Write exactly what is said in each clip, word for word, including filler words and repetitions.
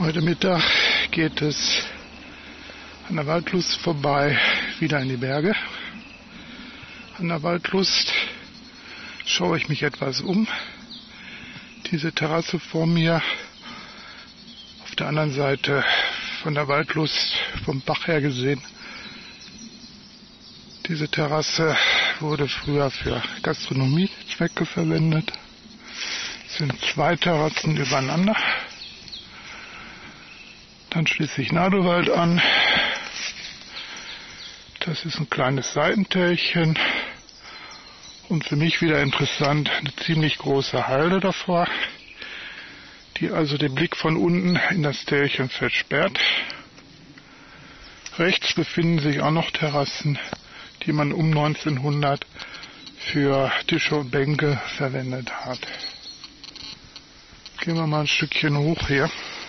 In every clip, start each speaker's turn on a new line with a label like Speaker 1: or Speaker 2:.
Speaker 1: Heute Mittag geht es an der Waldlust vorbei, wieder in die Berge. An der Waldlust schaue ich mich etwas um. Diese Terrasse vor mir, auf der anderen Seite von der Waldlust, vom Bach her gesehen. Diese Terrasse wurde früher für Gastronomiezwecke verwendet. Es sind zwei Terrassen übereinander. Dann schließt sich Nadowald an. Das ist ein kleines Seitentälchen. Und für mich wieder interessant, eine ziemlich große Halde davor, die also den Blick von unten in das Tälchen versperrt. Rechts befinden sich auch noch Terrassen, die man um neunzehnhundert für Tische und Bänke verwendet hat. Gehen wir mal ein Stückchen hoch hier.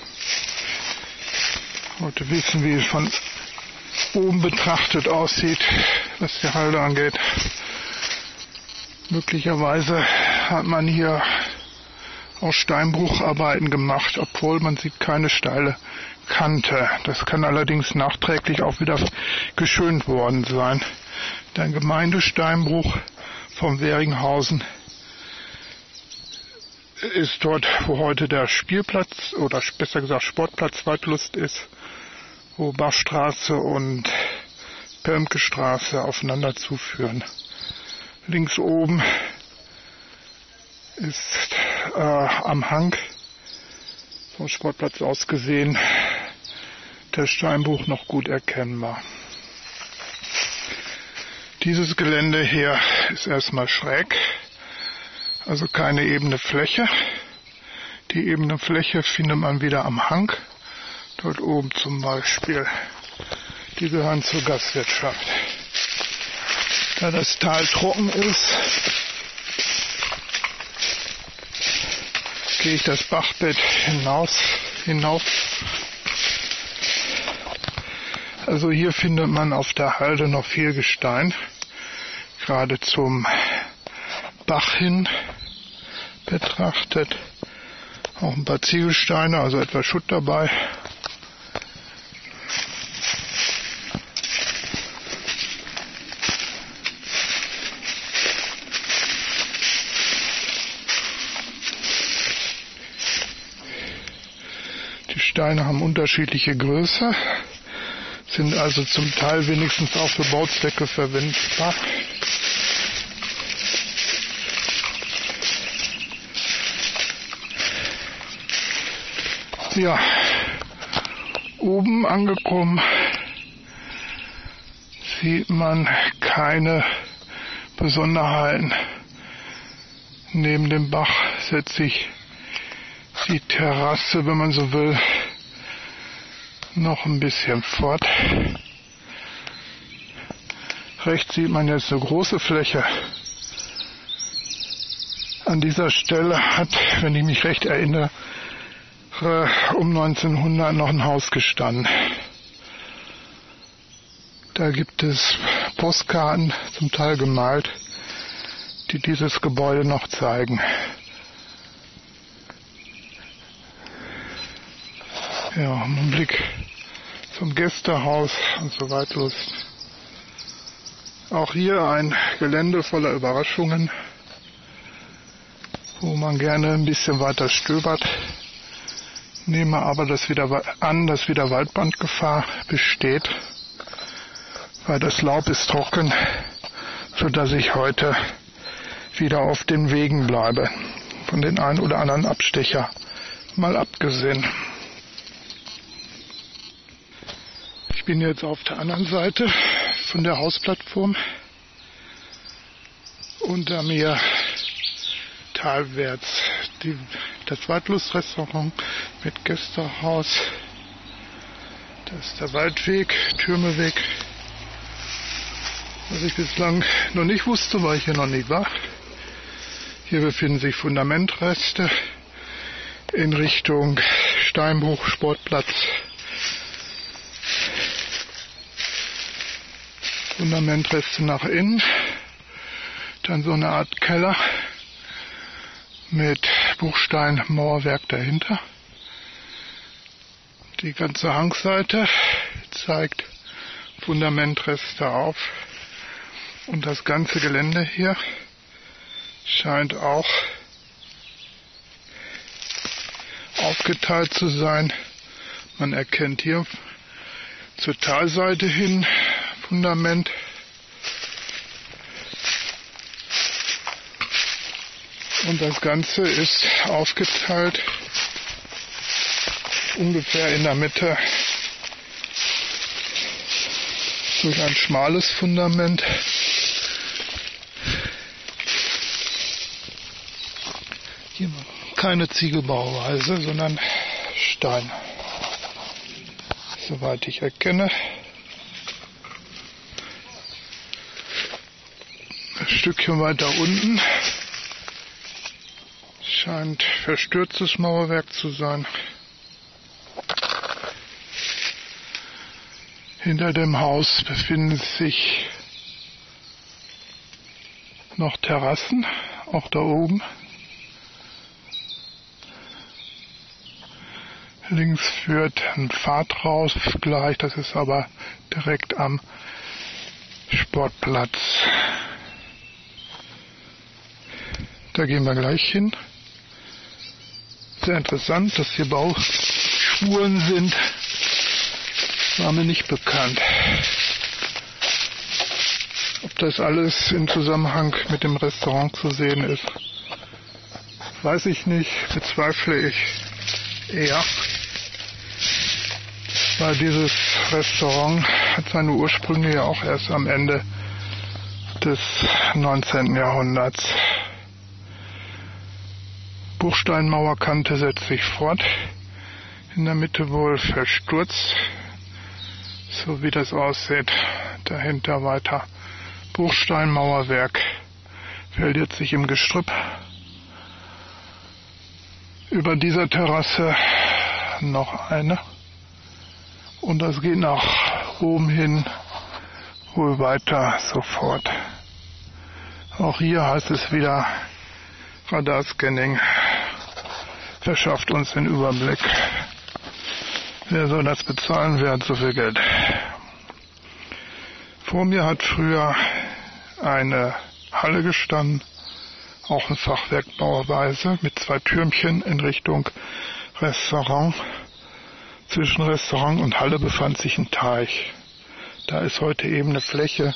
Speaker 1: Heute wissen, wie es von oben betrachtet aussieht, was die Halde angeht. Möglicherweise hat man hier auch Steinbrucharbeiten gemacht, obwohl man sieht keine steile Kante. Das kann allerdings nachträglich auch wieder geschönt worden sein. Der Gemeindesteinbruch vom Weringhausen ist dort, wo heute der Spielplatz oder besser gesagt Sportplatz Waldlust ist, wo Bachstraße und Pölmke-Straße aufeinander zuführen. Links oben ist äh, am Hang vom Sportplatz aus gesehen der Steinbruch noch gut erkennbar. Dieses Gelände hier ist erstmal schräg, also keine ebene Fläche. Die ebene Fläche findet man wieder am Hang, dort oben zum Beispiel. Die gehören zur Gastwirtschaft. Da das Tal trocken ist, gehe ich das Bachbett hinaus, hinauf. Also hier findet man auf der Halde noch viel Gestein, gerade zum Bach hin betrachtet. Auch ein paar Ziegelsteine, also etwas Schutt dabei. Die Steine haben unterschiedliche Größe, sind also zum Teil wenigstens auch für Bauzwecke verwendbar. Ja, oben angekommen sieht man keine Besonderheiten. Neben dem Bach setzt sich die Terrasse, wenn man so will, noch ein bisschen fort. Rechts sieht man jetzt eine große Fläche. An dieser Stelle hat, wenn ich mich recht erinnere, um neunzehnhundert noch ein Haus gestanden. Da gibt es Postkarten, zum Teil gemalt, die dieses Gebäude noch zeigen. Ja, ein Blick zum Gästehaus und so weiter. Auch hier ein Gelände voller Überraschungen, wo man gerne ein bisschen weiter stöbert. Nehme aber das wieder an, dass wieder Waldbrandgefahr besteht, weil das Laub ist trocken, sodass ich heute wieder auf den Wegen bleibe. Von den ein oder anderen Abstecher mal abgesehen. Ich bin jetzt auf der anderen Seite von der Hausplattform. Unter mir talwärts die, das Waldlustrestaurant mit Gästehaus. Das ist der Waldweg, Türmeweg. Was ich bislang noch nicht wusste, weil ich hier noch nie war. Hier befinden sich Fundamentreste in Richtung Steinbruch, Sportplatz. Fundamentreste nach innen. Dann so eine Art Keller mit Buchsteinmauerwerk dahinter. Die ganze Hangseite zeigt Fundamentreste auf und das ganze Gelände hier scheint auch aufgeteilt zu sein. Man erkennt hier zur Talseite hin Fundament. Und das Ganze ist aufgeteilt ungefähr in der Mitte durch ein schmales Fundament. Hier keine Ziegelbauweise, sondern Stein. Soweit ich erkenne. Ein Stückchen weiter unten scheint verstürztes Mauerwerk zu sein. Hinter dem Haus befinden sich noch Terrassen, auch da oben. Links führt ein Pfad raus, gleich, das ist aber direkt am Sportplatz. Da gehen wir gleich hin. Sehr interessant, dass hier Bauspuren sind. War mir nicht bekannt. Ob das alles im Zusammenhang mit dem Restaurant zu sehen ist, weiß ich nicht, bezweifle ich eher. Weil dieses Restaurant hat seine Ursprünge ja auch erst am Ende des neunzehnten Jahrhunderts. Bruchsteinmauerkante setzt sich fort, in der Mitte wohl verstürzt, so wie das aussieht. Dahinter weiter Bruchsteinmauerwerk, verliert sich im Gestrüpp. Über dieser Terrasse noch eine und das geht nach oben hin wohl weiter sofort. Auch hier heißt es wieder, Radarscanning verschafft uns den Überblick. Wer soll das bezahlen? Wer hat so viel Geld? Vor mir hat früher eine Halle gestanden, auch eine Fachwerkbauweise mit zwei Türmchen in Richtung Restaurant. Zwischen Restaurant und Halle befand sich ein Teich. Da ist heute eben eine Fläche.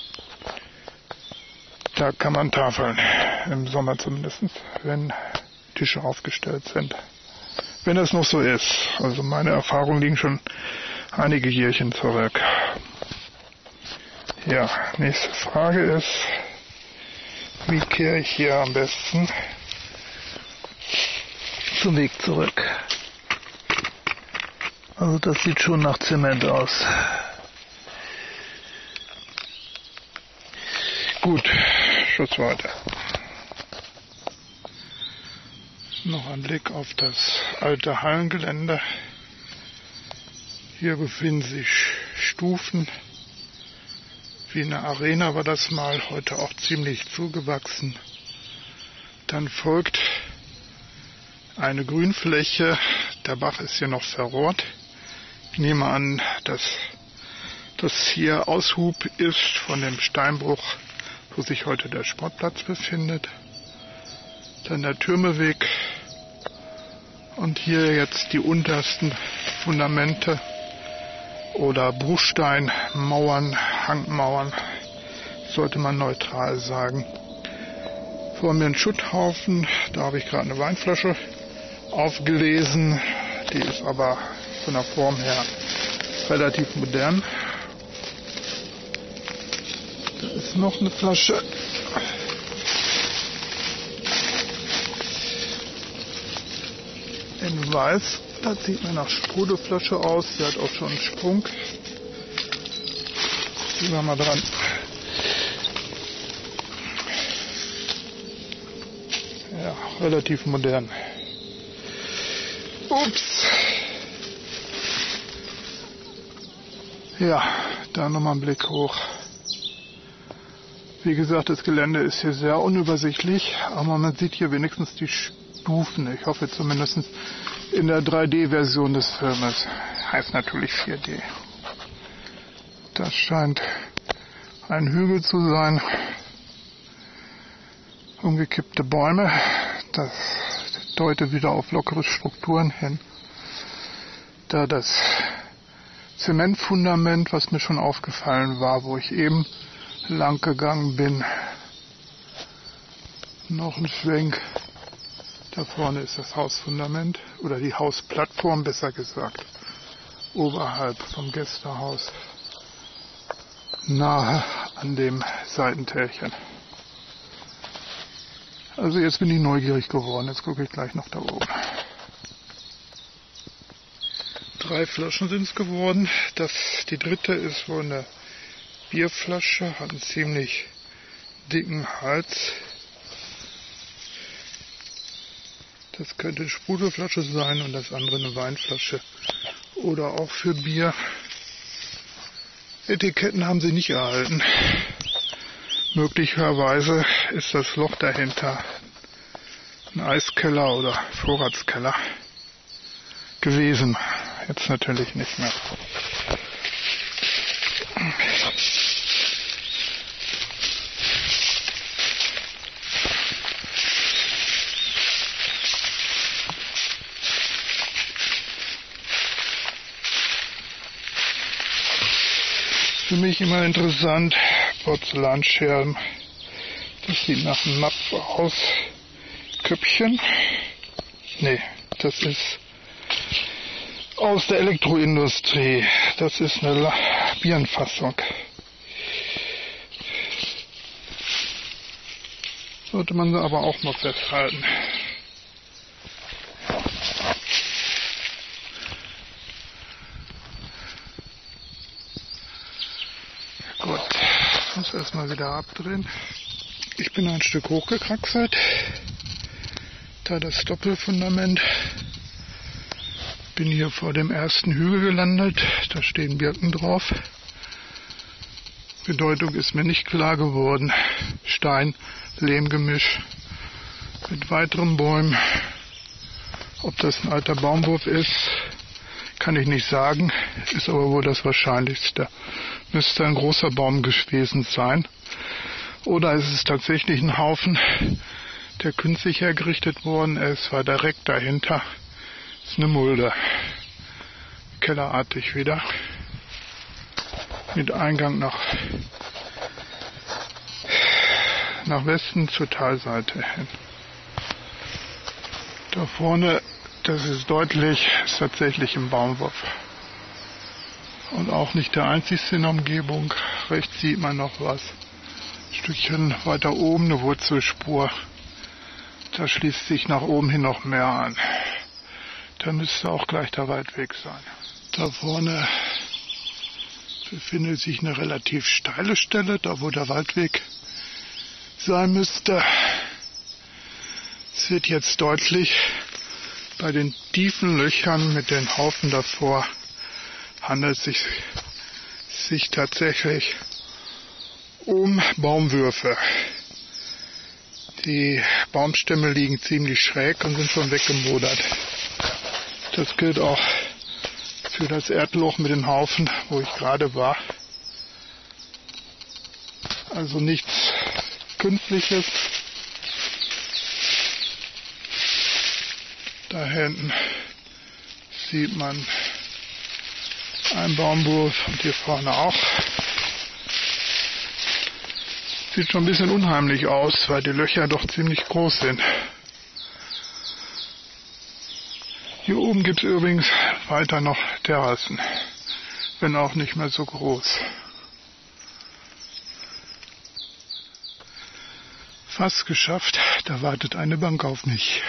Speaker 1: Da kann man tafeln, im Sommer zumindest, wenn Tische aufgestellt sind. Wenn das noch so ist. Also meine Erfahrungen liegen schon einige Jährchen zurück. Ja, nächste Frage ist, wie kehre ich hier am besten zum Weg zurück? Also das sieht schon nach Zement aus. Gut, Schuss weiter. Noch ein Blick auf das alte Hallengelände. Hier befinden sich Stufen. Wie eine Arena war das mal, heute auch ziemlich zugewachsen. Dann folgt eine Grünfläche. Der Bach ist hier noch verrohrt. Ich nehme an, dass das hier Aushub ist von dem Steinbruch, wo sich heute der Sportplatz befindet. Dann der Türmeweg und hier jetzt die untersten Fundamente oder Bruchsteinmauern, Hangmauern, sollte man neutral sagen. Vor mir ein Schutthaufen, da habe ich gerade eine Weinflasche aufgelesen, die ist aber von der Form her relativ modern. Da ist noch eine Flasche. In weiß, das sieht mir nach Sprudelflasche aus, die hat auch schon einen Sprung. Ziehen wir mal dran. Ja, relativ modern. Ups. Ja, da nochmal ein Blick hoch. Wie gesagt, das Gelände ist hier sehr unübersichtlich, aber man sieht hier wenigstens die Stufen. Ich hoffe zumindest in der drei D Version des Filmes. heißt natürlich vier D. Das scheint ein Hügel zu sein. Umgekippte Bäume. Das deutet wieder auf lockere Strukturen hin. Da das Zementfundament, was mir schon aufgefallen war, wo ich eben lang gegangen bin, noch ein Schwenk. Da vorne ist das Hausfundament oder die Hausplattform, besser gesagt, oberhalb vom Gästehaus, nahe an dem Seitentälchen. Also jetzt bin ich neugierig geworden, jetzt gucke ich gleich noch da oben. Drei Flaschen sind es geworden. Das, die dritte ist wohl eine Bierflasche, hat einen ziemlich dicken Hals. Das könnte eine Sprudelflasche sein und das andere eine Weinflasche oder auch für Bier. Etiketten haben sie nicht erhalten. Möglicherweise ist das Loch dahinter ein Eiskeller oder Vorratskeller gewesen. Jetzt natürlich nicht mehr. Für mich immer interessant, Porzellanscherben. Das sieht nach einem Napf aus. Köpfchen. Nee, das ist aus der Elektroindustrie. Das ist eine Bierenfassung. Sollte man aber auch mal festhalten. Gut, ich muss erstmal wieder abdrehen. Ich bin ein Stück hochgekraxelt. Da das Doppelfundament. Bin hier vor dem ersten Hügel gelandet. Da stehen Birken drauf. Bedeutung ist mir nicht klar geworden. Stein, Lehmgemisch mit weiteren Bäumen. Ob das ein alter Baumwurf ist, kann ich nicht sagen. Ist aber wohl das Wahrscheinlichste. Müsste ein großer Baum gewesen sein. Oder ist es tatsächlich ein Haufen, der künstlich hergerichtet worden ist, war direkt dahinter. Ist eine Mulde. Kellerartig wieder. Mit Eingang nach, nach Westen zur Talseite hin. Da vorne, das ist deutlich, ist tatsächlich ein Baumwurf. Und auch nicht der einzigste in der Umgebung. Rechts sieht man noch was. Ein Stückchen weiter oben eine Wurzelspur. Da schließt sich nach oben hin noch mehr an. Da müsste auch gleich der Waldweg sein. Da vorne befindet sich eine relativ steile Stelle, da wo der Waldweg sein müsste. Es wird jetzt deutlich, bei den tiefen Löchern mit den Haufen davor handelt es sich, sich tatsächlich um Baumwürfe. Die Baumstämme liegen ziemlich schräg und sind schon weggemodert. Das gilt auch für das Erdloch mit den Haufen, wo ich gerade war. Also nichts Künstliches. Da hinten sieht man einen Baumwurf und hier vorne auch. Sieht schon ein bisschen unheimlich aus, weil die Löcher doch ziemlich groß sind. Hier oben gibt es übrigens weiter noch Terrassen, wenn auch nicht mehr so groß. Fast geschafft, da wartet eine Bank auf mich.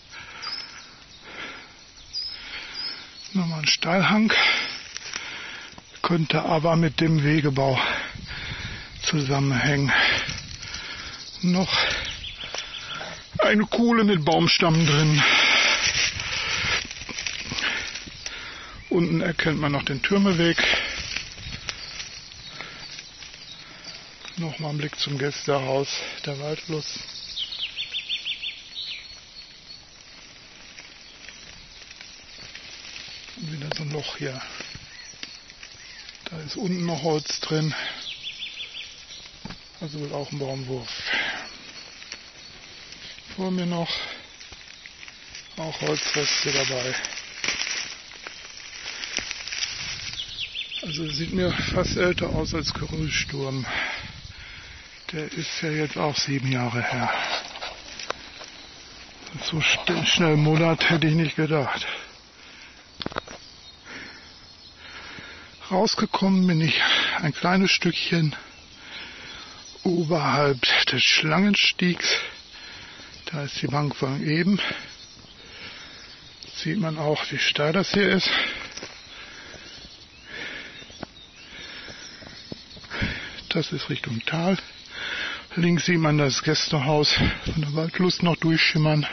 Speaker 1: Nochmal ein Steilhang, könnte aber mit dem Wegebau zusammenhängen. Noch eine Kuhle mit Baumstamm drin. Unten erkennt man noch den Türmeweg. Nochmal ein Blick zum Gästehaus, der Waldfluss. Und wieder so ein Loch auch hier. Da ist unten noch Holz drin. Also wohl auch ein Baumwurf. Vor mir noch auch Holzreste dabei. Also sieht mir fast älter aus als Geröllsturm. Der ist ja jetzt auch sieben Jahre her. So schnell einen Monat hätte ich nicht gedacht. Rausgekommen bin ich ein kleines Stückchen oberhalb des Schlangenstiegs. Da ist die Bank von eben. Sieht man auch, wie steil das hier ist. Das ist Richtung Tal. Links sieht man das Gästehaus von der Waldlust noch durchschimmern.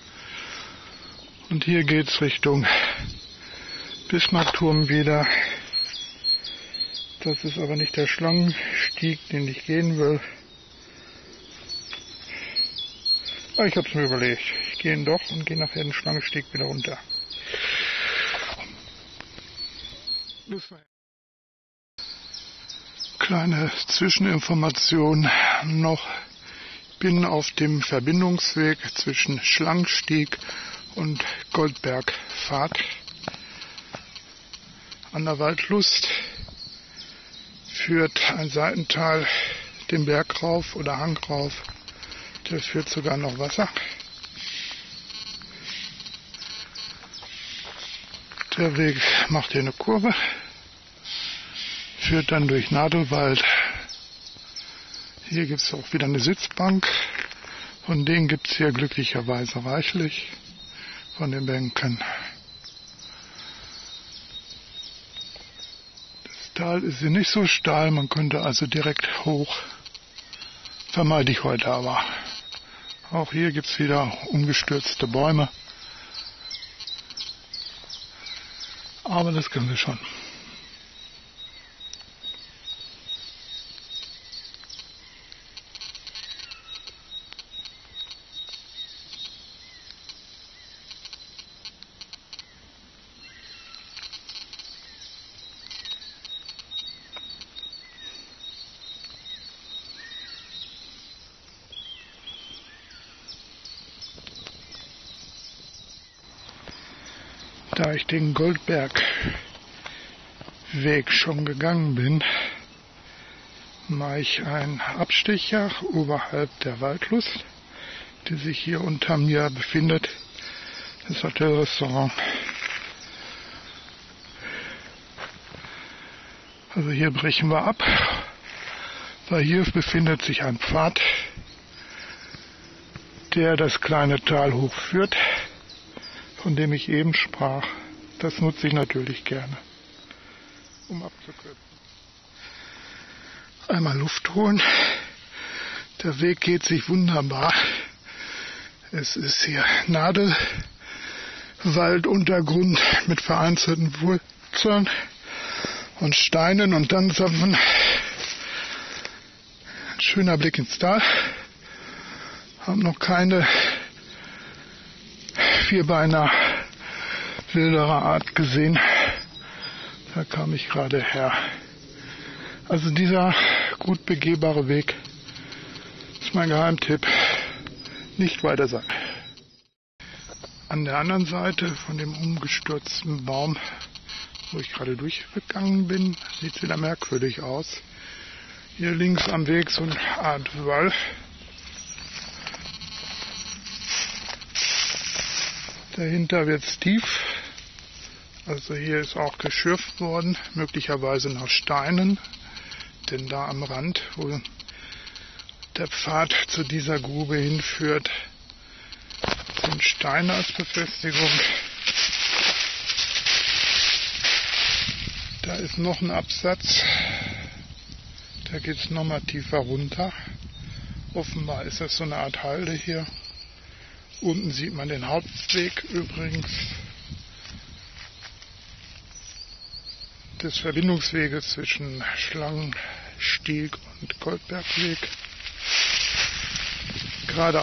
Speaker 1: Und hier geht es Richtung Bismarckturm wieder. Das ist aber nicht der Schlangenstieg, den ich gehen will. Aber ich habe es mir überlegt. Ich gehe ihn doch und gehe nachher den Schlangenstieg wieder runter. Kleine Zwischeninformation noch. Ich bin auf dem Verbindungsweg zwischen Schlangenstieg und Goldbergpfad an der Waldlust. Führt ein Seitental den Berg rauf oder Hang rauf. Der führt sogar noch Wasser. Der Weg macht hier eine Kurve. Führt dann durch Nadelwald. Hier gibt es auch wieder eine Sitzbank. Von denen gibt es hier glücklicherweise reichlich. Von den Bänken. Das Tal ist hier nicht so steil, man könnte also direkt hoch. Vermeide ich heute aber. Auch hier gibt es wieder umgestürzte Bäume. Aber das können wir schon. Da ich den Goldbergweg schon gegangen bin, mache ich einen Abstecher oberhalb der Waldlust, die sich hier unter mir befindet, das Hotelrestaurant. Also hier brechen wir ab, weil hier befindet sich ein Pfad, der das kleine Tal hochführt, von dem ich eben sprach. Das nutze ich natürlich gerne, um abzukürzen. Einmal Luft holen. Der Weg geht sich wunderbar. Es ist hier Nadelwalduntergrund mit vereinzelten Wurzeln und Steinen und dann ein schöner Blick ins Tal. Haben noch keine Vierbeiner wilderer Art gesehen. Da kam ich gerade her. Also dieser gut begehbare Weg ist mein Geheimtipp. Nicht weiter sein. An der anderen Seite von dem umgestürzten Baum, wo ich gerade durchgegangen bin, sieht es wieder merkwürdig aus. Hier links am Weg so eine Art Wall. Dahinter wird es tief, also hier ist auch geschürft worden, möglicherweise nach Steinen, denn da am Rand, wo der Pfad zu dieser Grube hinführt, sind Steine als Befestigung. Da ist noch ein Absatz, da geht es nochmal tiefer runter. Offenbar ist das so eine Art Halde hier. Unten sieht man den Hauptweg übrigens des Verbindungsweges zwischen Schlangenstieg und Goldbergweg.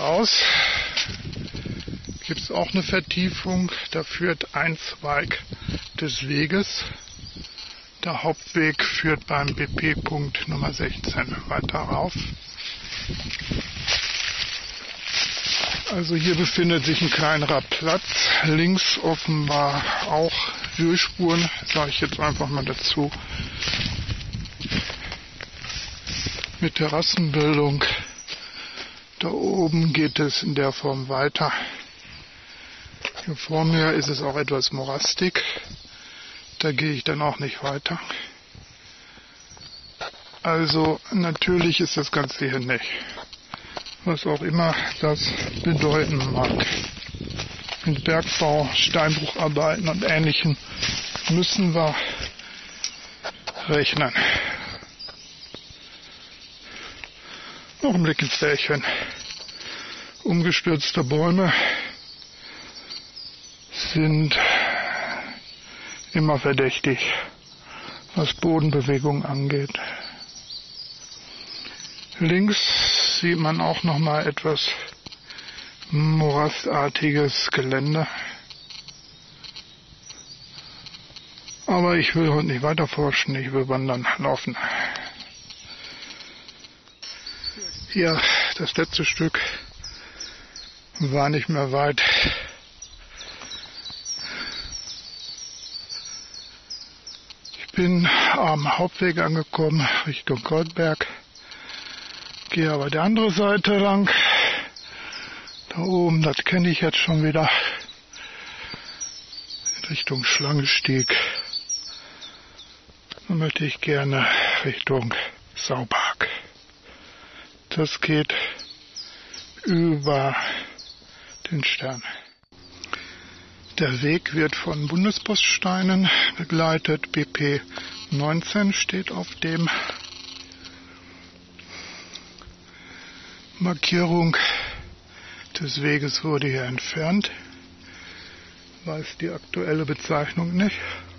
Speaker 1: Geradeaus gibt es auch eine Vertiefung, da führt ein Zweig des Weges. Der Hauptweg führt beim B P-Punkt Nummer sechzehn weiter rauf. Also hier befindet sich ein kleinerer Platz, links offenbar auch Wühlspuren, sage ich jetzt einfach mal dazu, mit Terrassenbildung. Da oben geht es in der Form weiter. Hier vor mir ist es auch etwas morastig, da gehe ich dann auch nicht weiter. Also natürlich ist das Ganze hier nicht. Was auch immer das bedeuten mag. Mit Bergbau, Steinbrucharbeiten und Ähnlichem müssen wir rechnen. Noch ein Blick ins Fährchen. Umgestürzte Bäume sind immer verdächtig, was Bodenbewegung angeht. Links sieht man auch noch mal etwas morastartiges Gelände. Aber ich will heute nicht weiter forschen, ich will wandern, laufen. Hier, das letzte Stück war nicht mehr weit. Ich bin am Hauptweg angekommen, Richtung Goldberg. Gehe aber die andere Seite lang. Da oben, das kenne ich jetzt schon wieder. In Richtung Schlangensteg. Dann möchte ich gerne Richtung Saupark. Das geht über den Stern. Der Weg wird von Bundespoststeinen begleitet. B P neunzehn steht auf dem. Markierung des Weges wurde hier entfernt. Weiß die aktuelle Bezeichnung nicht.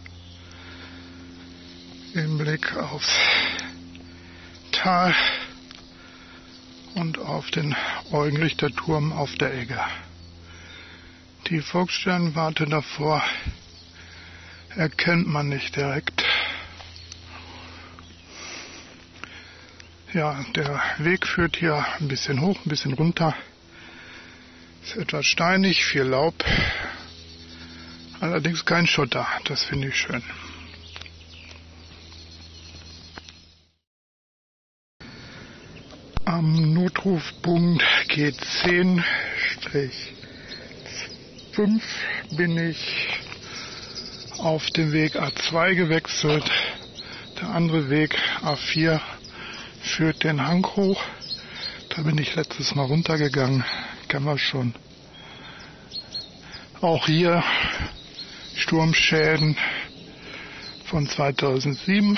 Speaker 1: Im Blick aufs Tal und auf den Eugenrichterturm auf der Egge. Die Volkssternwarte davor erkennt man nicht direkt. Ja, der Weg führt hier ein bisschen hoch, ein bisschen runter. Ist etwas steinig, viel Laub. Allerdings kein Schotter, das finde ich schön. Am Notrufpunkt G zehn fünf bin ich auf dem Weg A zwei gewechselt. Der andere Weg A vier führt den Hang hoch. Da bin ich letztes Mal runtergegangen. Kennen wir schon. Auch hier Sturmschäden von zweitausendsieben.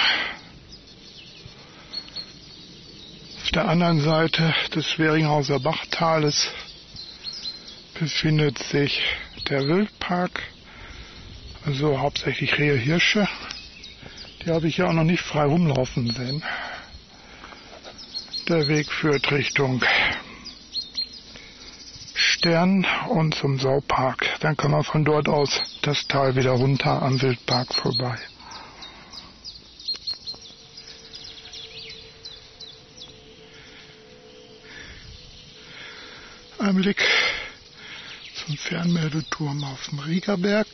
Speaker 1: Auf der anderen Seite des Schweringhauser Bachtales befindet sich der Wildpark. Also hauptsächlich Rehe, Hirsche. Die habe ich ja auch noch nicht frei rumlaufen sehen. Der Weg führt Richtung Stern und zum Saupark. Dann kann man von dort aus das Tal wieder runter am Wildpark vorbei. Ein Blick zum Fernmeldeturm auf dem Riegerberg.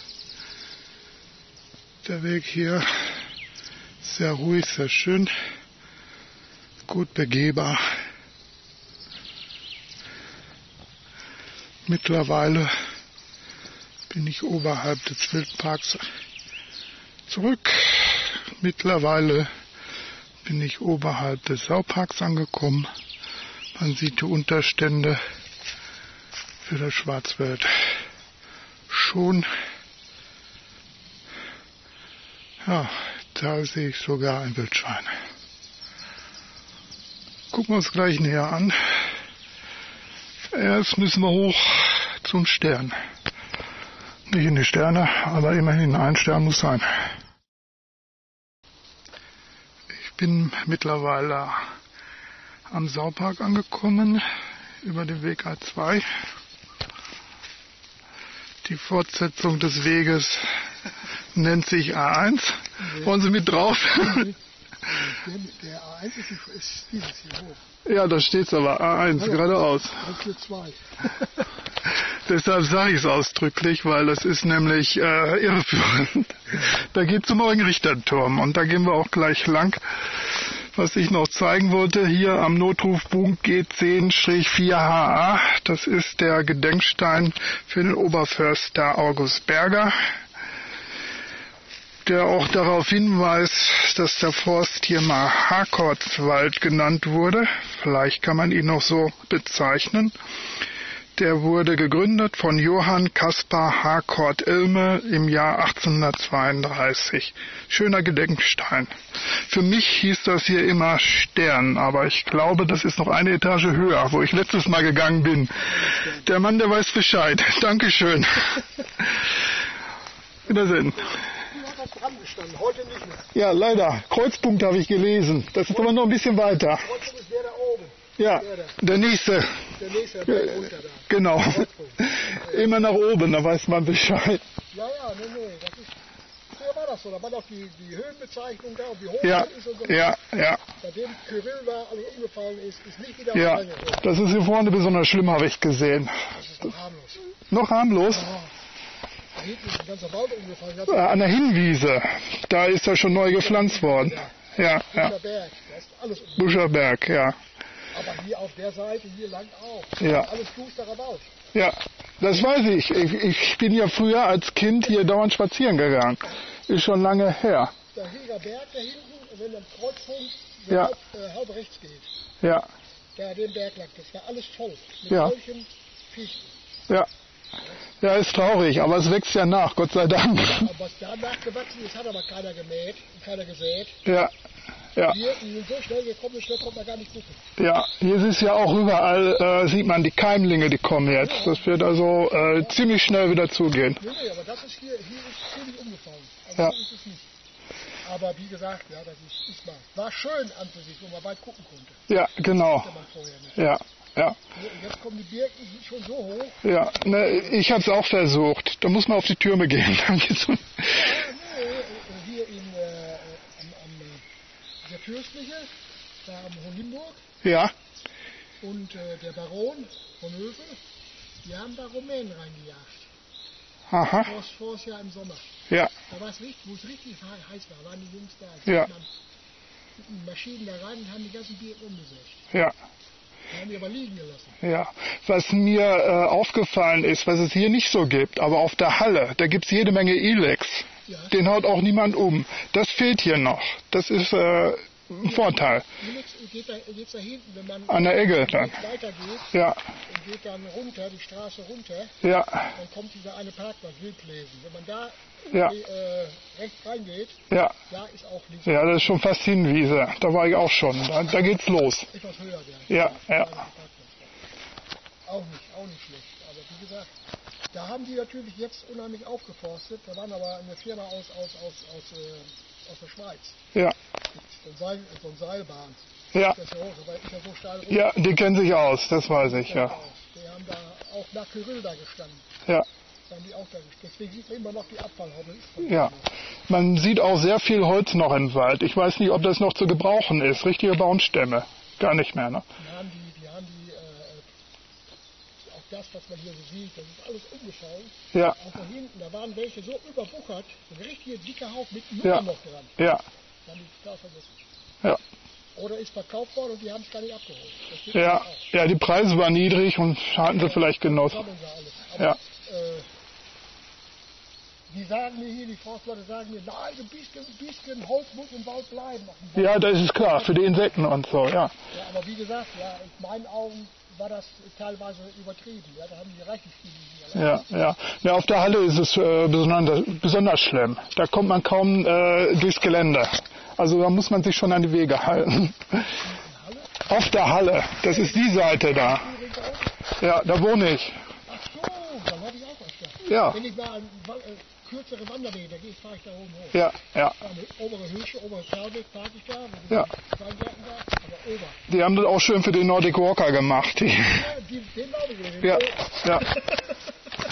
Speaker 1: Der Weg hier sehr ruhig, sehr schön. Gut begehbar. Mittlerweile bin ich oberhalb des Wildparks zurück. Mittlerweile bin ich oberhalb des Sauparks angekommen. Man sieht die Unterstände für das Schwarzwald schon. Ja, da sehe ich sogar ein Wildschwein. Gucken wir uns gleich näher an. Erst müssen wir hoch zum Stern. Nicht in die Sterne, aber immerhin ein Stern muss sein. Ich bin mittlerweile am Saupark angekommen, über den Weg A zwei. Die Fortsetzung des Weges nennt sich A eins. Wollen Sie mit drauf?
Speaker 2: Der A eins ist, ist dieses hier hoch.
Speaker 1: Ja, da steht's aber, A eins, geradeaus.
Speaker 2: eins vier zwei.
Speaker 1: Deshalb sage ich es ausdrücklich, weil das ist nämlich äh, irreführend. Da geht zum Richterturm und da gehen wir auch gleich lang. Was ich noch zeigen wollte, hier am Notrufpunkt G zehn vier H A, das ist der Gedenkstein für den Oberförster August Berger, der auch darauf hinweist, dass der Forst hier mal Harkortswald genannt wurde. Vielleicht kann man ihn noch so bezeichnen. Der wurde gegründet von Johann Caspar Harkort Ilme im Jahr achtzehnhundertzweiunddreißig. Schöner Gedenkstein. Für mich hieß das hier immer Stern, aber ich glaube, das ist noch eine Etage höher, wo ich letztes Mal gegangen bin. Der Mann, der weiß Bescheid. Dankeschön. Wiedersehen.
Speaker 2: Dran gestanden, heute nicht mehr.
Speaker 1: Ja, leider. Kreuzpunkt habe ich gelesen. Das ist aber noch ein bisschen weiter.
Speaker 2: Kreuzpunkt ist der da oben.
Speaker 1: Ja, der nächste.
Speaker 2: Der nächste, der Berg runter da.
Speaker 1: Genau. Immer nach oben, da weiß man Bescheid.
Speaker 2: Ja, ja, nee, nee, das ist, früher war das so, da war noch die, die Höhenbezeichnung da und wie hoch
Speaker 1: Ja,
Speaker 2: das ist und so.
Speaker 1: ja, ja.
Speaker 2: Seitdem Kyrill da alles umgefallen ist, ist nicht wieder
Speaker 1: Ja,
Speaker 2: reingekommen.
Speaker 1: das ist hier vorne besonders schlimm, habe ich gesehen.
Speaker 2: Das ist noch harmlos.
Speaker 1: Noch harmlos?
Speaker 2: Ja. Da hinten ist ein ganzer Wald umgefallen.
Speaker 1: Äh, An der Hinwiese, da ist er schon neu gepflanzt worden. Ja, ja.
Speaker 2: Buscher Berg, da ist alles umgefallen.
Speaker 1: Buscher Berg, ja.
Speaker 2: Aber hier auf der Seite, hier lang auch.
Speaker 1: Ja.
Speaker 2: Alles dusterer Wald.
Speaker 1: Ja, das weiß ich. ich. Ich bin ja früher als Kind hier dauernd spazieren gegangen. Ist schon lange her.
Speaker 2: Der Heger Berg da hinten, wenn am Kreuzpunkt so
Speaker 1: Ja.
Speaker 2: halb, äh, halb rechts geht,
Speaker 1: Ja,
Speaker 2: da den Berg lang, das war alles voll. Mit
Speaker 1: Ja.
Speaker 2: solchen Fichten.
Speaker 1: ja. Ja, ist traurig, aber es wächst ja nach, Gott sei Dank.
Speaker 2: Aber was da nachgewachsen ist, hat aber keiner gemäht und keiner gesät.
Speaker 1: Ja, ja.
Speaker 2: Hier, die sind so schnell gekommen, so schnell kommt man gar nicht gucken.
Speaker 1: Ja, hier ist ja auch überall, äh, sieht man die Keimlinge, die kommen jetzt. Das wird also äh, ziemlich schnell wieder zugehen.
Speaker 2: Nee, nee, aber das ist hier, hier ist ziemlich umgefallen. Also
Speaker 1: Ja.
Speaker 2: so ist es nicht. Aber wie gesagt, ja, das ist, ist mal, war schön anzusehen, wo man weit gucken konnte.
Speaker 1: Ja, genau.
Speaker 2: Das man vorher nicht.
Speaker 1: Ja, ja,
Speaker 2: Und jetzt kommen die Birken, die sind schon so hoch.
Speaker 1: ja. Ne, ich habe es auch versucht. Da muss man auf die Türme gehen. Dann geht's um-
Speaker 2: Ja, nee, äh, hier in, äh, am, am, äh, der Fürstliche, da am Hohen Limburg
Speaker 1: ja,
Speaker 2: und äh, der Baron von Hövel, die haben da Rumänen reingejagt.
Speaker 1: aha,
Speaker 2: Vor, vor das Jahr im Sommer.
Speaker 1: ja,
Speaker 2: Da war es richtig, wo es richtig he- heiß war, waren die Jungs da.
Speaker 1: Ja.
Speaker 2: Die haben mit den Maschinen da rein und haben die ganzen Birken umgesetzt.
Speaker 1: ja.
Speaker 2: Die haben die aber liegen gelassen.
Speaker 1: Ja, was mir äh, aufgefallen ist, was es hier nicht so gibt, aber auf der Halle, da gibt's jede Menge Ilex.
Speaker 2: Ja.
Speaker 1: Den haut auch niemand um. Das fehlt hier noch. Das ist äh, ein Vorteil.
Speaker 2: Ilex geht da, geht's da hinten, wenn man
Speaker 1: An der Egge dann.
Speaker 2: weitergeht
Speaker 1: Ja,
Speaker 2: und geht dann runter, die Straße runter,
Speaker 1: ja,
Speaker 2: dann kommt dieser eine Parkplatz, Wildlesen. Wenn man da
Speaker 1: ja,
Speaker 2: äh, rechts reingeht,
Speaker 1: ja.
Speaker 2: da ist auch links
Speaker 1: Ja, das ist schon fast Hinwiese. Da war ich auch schon. Da, da geht's los.
Speaker 2: etwas höher. Der,
Speaker 1: Ja,
Speaker 2: der
Speaker 1: ja.
Speaker 2: kleine Parkplatz. Auch nicht, auch nicht schlecht. Aber wie gesagt, da haben die natürlich jetzt unheimlich aufgeforstet. Da waren aber eine Firma aus, aus, aus, aus, äh, aus der Schweiz.
Speaker 1: Ja,
Speaker 2: So ein, Seil, so ein Seilbahn.
Speaker 1: ja.
Speaker 2: Das ist ja hoch, aber ist ja so steil runter.
Speaker 1: Ja, die kennen sich aus, das weiß ich, ja.
Speaker 2: Die haben da auch nach Kyrill da gestanden.
Speaker 1: Ja,
Speaker 2: Da haben die auch da gestanden. Deswegen sieht man immer noch die Abfallhobbel.
Speaker 1: ja. Man sieht auch sehr viel Holz noch im Wald. Ich weiß nicht, ob das noch zu gebrauchen ist. Richtige Baumstämme. Gar nicht mehr, ne?
Speaker 2: Die haben die, die haben die, äh, auch das, was man hier so sieht, das ist alles umgefallen.
Speaker 1: Ja,
Speaker 2: Auch da hinten, da waren welche so überwuchert, so ein richtiger dicker Haufen mit
Speaker 1: Ja.
Speaker 2: Nummern noch dran.
Speaker 1: ja,
Speaker 2: Die haben die total vergessen.
Speaker 1: ja.
Speaker 2: Oder ist verkauft worden und die haben es gar nicht abgeholt. Das gibt
Speaker 1: Ja,
Speaker 2: es auch.
Speaker 1: ja, die Preise waren niedrig und hatten sie vielleicht genossen.
Speaker 2: Sammeln sie alles. Aber,
Speaker 1: Ja,
Speaker 2: äh, die sagen mir hier, die Forstleute sagen mir, nein, ein bisschen, ein bisschen Holz muss im Wald bleiben. Auf dem Wald.
Speaker 1: ja, das ist klar, für die Insekten und so, ja.
Speaker 2: Ja, aber wie gesagt, ja, in meinen Augen war das teilweise übertrieben. Ja, da haben die reichlich viel liegen.
Speaker 1: Ja, ja. Ja, auf der Halle ist es äh, besonders, besonders schlimm. Da kommt man kaum äh, durchs Gelände. Also da muss man sich schon an die Wege halten. Auf der Halle, das ist die Seite da. Ja, da wohne ich.
Speaker 2: Ach so, dann habe ich auch öfter.
Speaker 1: Ja,
Speaker 2: Wenn ich mal an Wa- äh, kürzere Wanderwege, da gehe ich, fahre ich da oben hoch.
Speaker 1: ja, ja.
Speaker 2: Ja, eine obere Höhe, obere Talweg parke ich da, wo
Speaker 1: Ja.
Speaker 2: die Kleingärten da, aber ober.
Speaker 1: Die haben das auch schön für den Nordic Walker gemacht. Die,
Speaker 2: Ja, die, den glaube ich. Den
Speaker 1: ja, ja.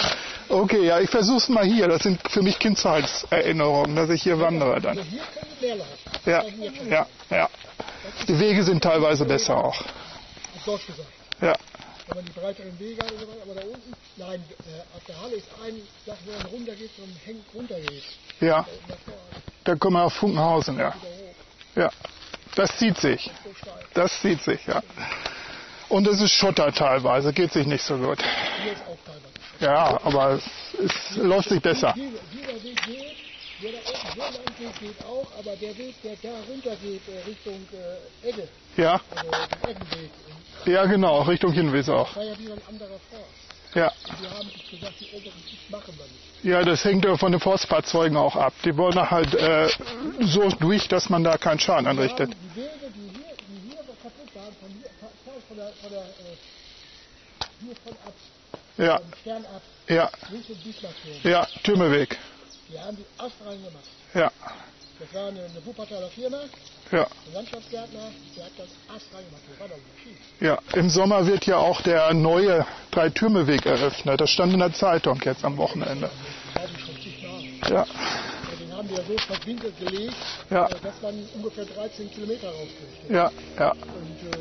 Speaker 1: Okay, ja, ich versuch's mal hier. Das sind für mich Kindheitserinnerungen, dass ich hier wandere dann.
Speaker 2: Also hier können wir mehr lassen.
Speaker 1: Ja, ja, ja. Die Wege sind teilweise besser auch.
Speaker 2: Auf Deutsch gesagt.
Speaker 1: Ja,
Speaker 2: Wenn man die breiteren Wege hat, aber da unten, nein, äh, auf der Halle ist ein, Sache, wenn man runter geht, so ein Hängt runter geht.
Speaker 1: ja.
Speaker 2: Da unten davor,
Speaker 1: Da kommen wir auf Funkenhausen, ja.
Speaker 2: wieder hoch.
Speaker 1: Ja, das zieht sich.
Speaker 2: So steil.
Speaker 1: Das zieht sich, ja. Und es ist Schotter teilweise, geht sich nicht so gut.
Speaker 2: Hier ist auch teilweise.
Speaker 1: Ja, aber es, es läuft sich besser.
Speaker 2: Dieser, dieser Weg geht, der da oben so lang geht, geht auch, aber der Weg, der da runter geht, äh, Richtung äh, Egge,
Speaker 1: Ja,
Speaker 2: also den Eggenweg,
Speaker 1: ja genau, Richtung Hinwies auch.
Speaker 2: war ja wieder ein anderer Forst.
Speaker 1: Ja,
Speaker 2: Und wir haben gesagt, die oberen Schicht machen wir nicht.
Speaker 1: ja, das hängt ja von den Forstfahrzeugen auch ab. Die wollen halt äh, so durch, dass man da keinen Schaden
Speaker 2: Wir
Speaker 1: anrichtet.
Speaker 2: haben die Wege, die hier, die hier so kaputt waren, von hier, von der, von der, äh, hier von ab,
Speaker 1: Ja,
Speaker 2: vom Stern ab,
Speaker 1: ja,
Speaker 2: Richtung Bismarckturm.
Speaker 1: ja, Türmeweg.
Speaker 2: Wir haben die astrein gemacht.
Speaker 1: Ja,
Speaker 2: Das war eine, eine Wuppertaler Firma,
Speaker 1: ja,
Speaker 2: ein Landschaftsgärtner, der hat das astrein gemacht. Das war doch Maschine.
Speaker 1: ja. Im Sommer wird ja auch der neue Dreitürmeweg eröffnet. Das stand in der Zeitung jetzt am Wochenende.
Speaker 2: Das habe ich schon zigmal.
Speaker 1: Ja,
Speaker 2: Ja, den haben wir ja so verwinkelt gelegt,
Speaker 1: Ja.
Speaker 2: äh, dass man ungefähr dreizehn Kilometer rauskriegt.
Speaker 1: ja, ja,
Speaker 2: Und äh,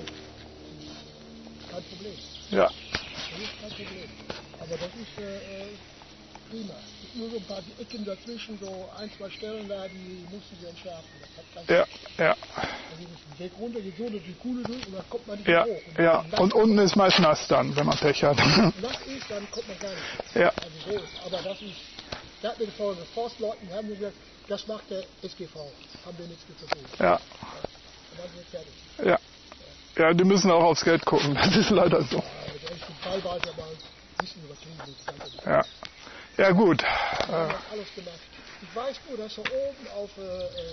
Speaker 2: kein Problem.
Speaker 1: ja,
Speaker 2: Das ist kein Problem. Aber das ist äh, äh, prima. Es gibt nur so ein paar die Ecken dazwischen, so ein, zwei Stellen da, die mussten wir entschärfen. Das hat keinen
Speaker 1: ja, ja,
Speaker 2: Also den Weg runter geht so durch die Kuhle durch und dann kommt man nicht
Speaker 1: ja,
Speaker 2: mehr hoch. Und
Speaker 1: ja.
Speaker 2: wenn
Speaker 1: Und unten ist meist nass dann, wenn man Pech hat.
Speaker 2: das nass ist, dann kommt man gar nicht.
Speaker 1: Ja,
Speaker 2: Also so ist. Aber das ist, da hat mir die Folge Forstleuten, die haben mir gesagt, das macht der S G V. Haben wir nichts mit zu tun.
Speaker 1: ja,
Speaker 2: Und dann sind wir fertig.
Speaker 1: ja. Ja, die müssen auch aufs Geld gucken. Das ist leider so.
Speaker 2: Also das ist teilweise aber ein bisschen übertrieben. Das Ganze.
Speaker 1: Ja, ja gut.
Speaker 2: Wir
Speaker 1: Äh,
Speaker 2: haben das alles gemacht. Ich weiß nur, dass so oben auf äh, äh,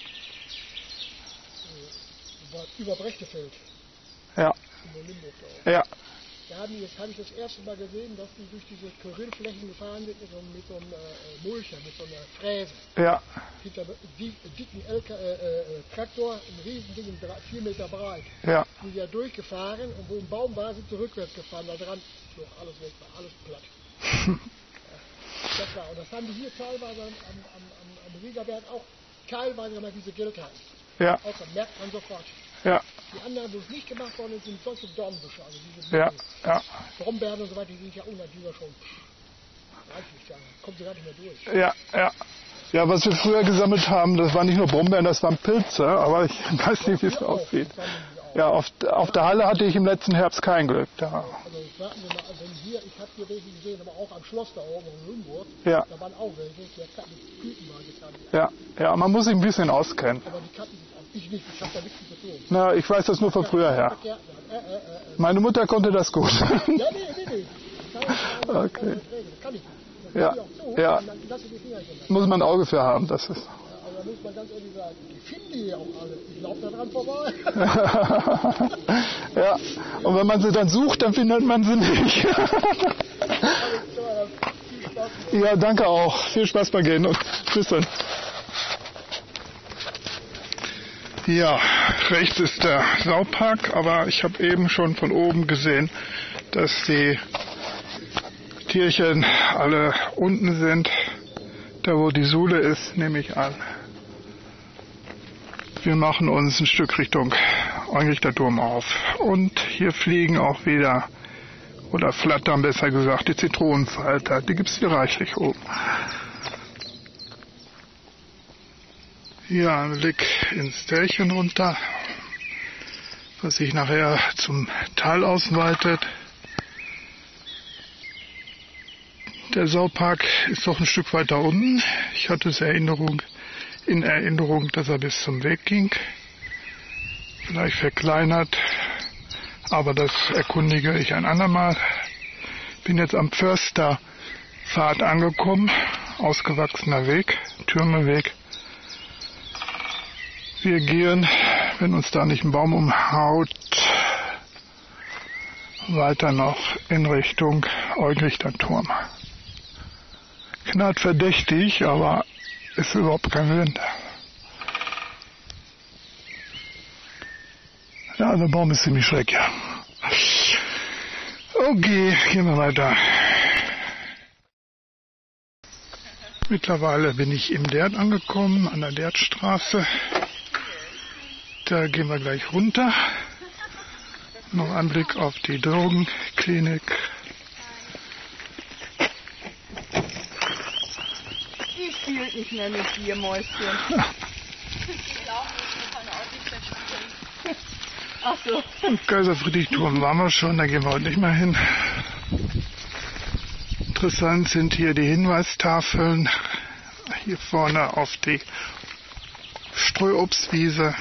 Speaker 2: über, über Brechtefeld,
Speaker 1: ja,
Speaker 2: in der Limburg da oben,
Speaker 1: ja,
Speaker 2: da haben die, jetzt habe ich das erste Mal gesehen, dass die durch diese Kyrillflächen gefahren sind mit so, einem- mit so einem äh, Mulcher, mit so einer Fräse.
Speaker 1: ja,
Speaker 2: Hinter die, dicken L K, äh, äh, Traktor, ein Riesending, drei- vier Meter breit.
Speaker 1: ja,
Speaker 2: Die sind ja durchgefahren und wo ein Baum war, sind sie rückwärts gefahren. Da dran flog alles weg, war alles platt. Das war, und das haben die hier teilweise am, am, am, am Riegerberg auch teilweise gemacht, diese Gilkheim.
Speaker 1: ja,
Speaker 2: Auch da merkt man sofort.
Speaker 1: ja,
Speaker 2: Die anderen, wo es nicht gemacht worden ist, sind solche Dornbüsche, also diese
Speaker 1: ja, ja,
Speaker 2: Brombeeren und so weiter, die sind ja unabdingbar schon reichlich, da kommt sie gar nicht mehr durch.
Speaker 1: ja, ja. Ja, was wir früher gesammelt haben, das waren nicht nur Brombeeren, das waren Pilze, aber ich weiß nicht, wie es
Speaker 2: Hier auch,
Speaker 1: aussieht.
Speaker 2: das sammeln die auch.
Speaker 1: Ja, auf, auf der Halle hatte ich im letzten Herbst kein Glück. Da.
Speaker 2: Also warten wir mal, also hier, ich habe hier welche gesehen, aber auch am Schloss da oben in Lüneburg,
Speaker 1: Ja,
Speaker 2: da waren auch welche, die hatten mit Blüten mal getan.
Speaker 1: ja, ja, man muss sich ein bisschen auskennen.
Speaker 2: Aber die kannten sich an. Ich nicht, ich habe da nichts mit zu tun.
Speaker 1: Na, ich weiß das nur von früher her.
Speaker 2: Gärtner, äh, äh, äh, äh.
Speaker 1: Meine Mutter konnte das gut.
Speaker 2: Ja, nee, nee, nee. Das kann ich, das
Speaker 1: Okay.
Speaker 2: kann ich, das kann ich nicht. Das
Speaker 1: Ja,
Speaker 2: gebe ich auch zu,
Speaker 1: ja.
Speaker 2: und dann lasse ich die Finger gehen.
Speaker 1: Muss man ein Auge für haben, das ist.
Speaker 2: Also da muss man ganz ehrlich sagen, die finden die ja auch alle. Ich laufe da dran vorbei.
Speaker 1: Ja, und wenn man sie dann sucht, dann findet man sie nicht.
Speaker 2: Alles klar, dann viel Spaß mit.
Speaker 1: Ja, danke auch. Viel Spaß beim Gehen und tschüss dann. Ja, rechts ist der Saupark, aber ich habe eben schon von oben gesehen, dass die Tierchen alle unten sind. Da wo die Suhle ist, nehme ich an. Wir machen uns ein Stück Richtung Eulenrichterturm auf. Und hier fliegen auch wieder, oder flattern besser gesagt, die Zitronenfalter. Die gibt es hier reichlich oben. Ja, ein Blick ins Tälchen runter, was sich nachher zum Tal ausweitet. Der Saupark ist doch ein Stück weiter unten. Ich hatte es Erinnerung, in Erinnerung, dass er bis zum Weg ging. Vielleicht verkleinert, aber das erkundige ich ein andermal. Bin jetzt am Försterpfad angekommen, ausgewachsener Weg, Türmeweg. Wir gehen, wenn uns da nicht ein Baum umhaut, weiter noch in Richtung Eulenrichterturm. Knallt verdächtig, aber ist überhaupt kein Wind. Ja, der Baum ist ziemlich schräg, ja. Okay, gehen wir weiter. Mittlerweile bin ich im Dert angekommen, an der Dertstraße. Da gehen wir gleich runter. Noch ein Blick auf die Drogenklinik.
Speaker 3: Ich spiele nicht mehr mit dir, Mäuschen. Ach so.
Speaker 1: Und Kaiser-Friedrich-Turm waren wir schon, da gehen wir heute nicht mehr hin. Interessant sind hier die Hinweistafeln. Hier vorne auf die Streuobstwiese.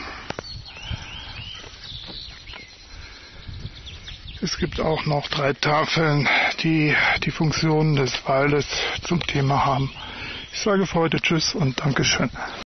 Speaker 1: Es gibt auch noch drei Tafeln, die die Funktionen des Waldes zum Thema haben. Ich sage für heute Tschüss und Dankeschön.